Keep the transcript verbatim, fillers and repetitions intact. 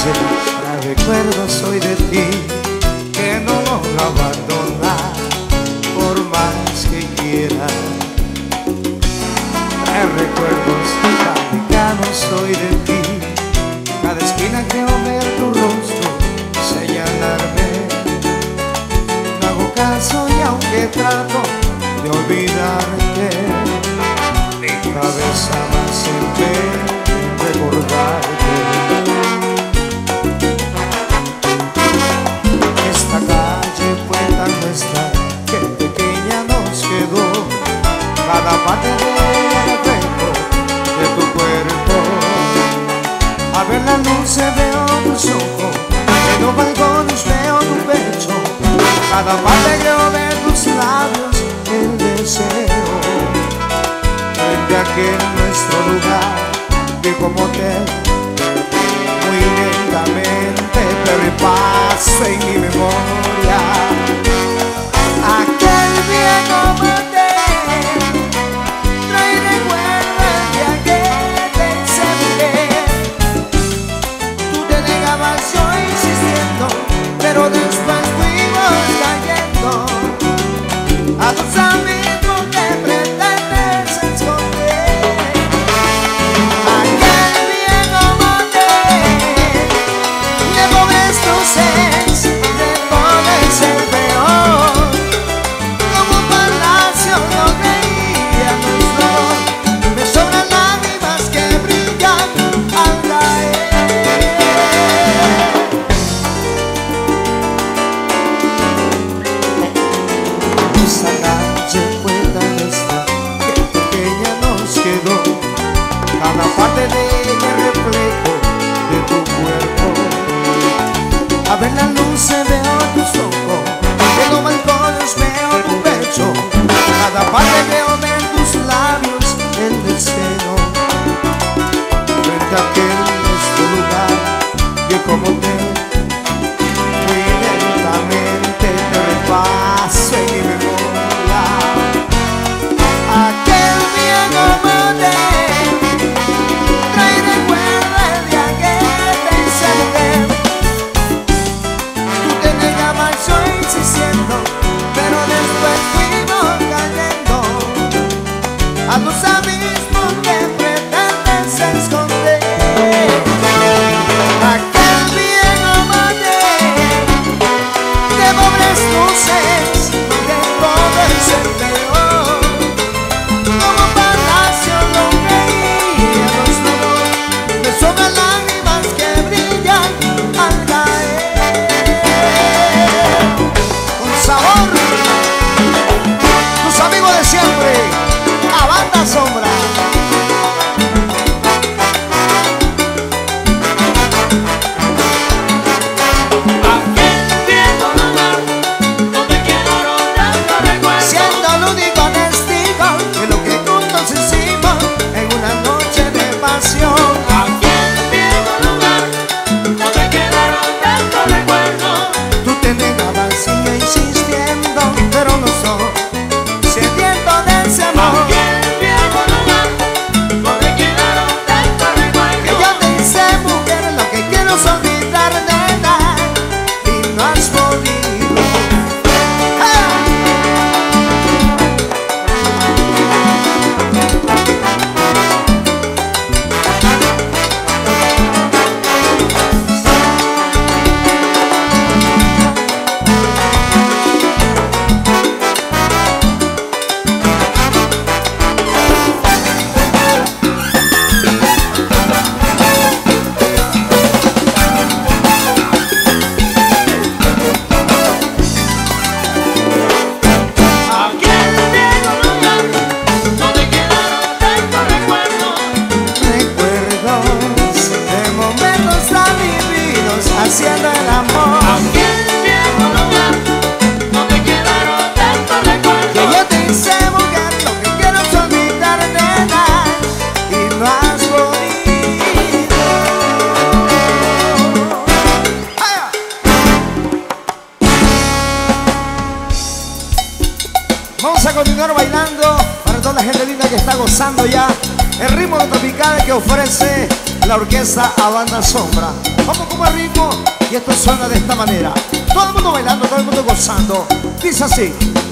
calle, trae recuerdos soy de ti, que no logro abandonar, por más que quiera. Trae recuerdos tan lejanos soy de ti, cada esquina creo ver tu rostro señalarme. No hago caso y aunque trato de olvidarte, mi cabeza va siempre a recordarte. Esta calle fue tan nuestra que pequeña nos quedó, cada parte del reflejo de tu cuerpo. A ver la luz veo tus ojos, en los balcones veo tu pecho, cada parte creo ver tus labios el deseo. Frente a aquel nuestro lugar, vi como te muy lentamente te repaso en mi memoria. Aquel viejo motel trae recuerdo el día que te encerré. Tú te negabas yo insistiendo, pero después fuimos cayendo a tus amigos que pretendes esconder. Aquel viejo motel de pobres luces, de pobres el peor, como un palacio lo creíamos dos, me sobran lágrimas que brillan al caer. Esa calle fue tan nuestra que pequeña nos quedó, cada parte de ella reflejo de tu cuerpo. A ver la luz veo tus ojos, en los balcones veo tu pecho, cada parte veo ver tus labios el deseo. Frente a aquel nuestro lugar, vi como te muy lentamente te repaso en mi memoria. Aquel viejo motel trae recuerdo el día que te encerré. Tú te negabas yo insistiendo, pero después fuimos cayendo a los abismos que pretendes esconder. Aquel viejo motel de pobres luces, de pobres el peor, como palacio lo creíamos todos, me sobran lágrimas que brillan al caer. Con sabor, tus amigos de siempre, a Banda Sombra. Siendo el único testigo de lo que juntos hicimos en una noche de pasión. Tú te negabas y yo insistiendo, pero los dos sedientos de ese amor. Que yo te hice mujer, lo que quiero es olvidar de nada y no has podido. ¡Ah! Recuerdos de momentos tan vividos haciendo el amor. Que yo te hice mujer, lo que quiero es olvidar de nada y no has podido. ¡Ay! Vamos a continuar bailando para toda la gente linda que está gozando ya el ritmo tropical que ofrece la orquesta Habana Sombra. Vamos como el ritmo y esto suena de esta manera. Todo el mundo bailando, todo el mundo gozando. Dice así.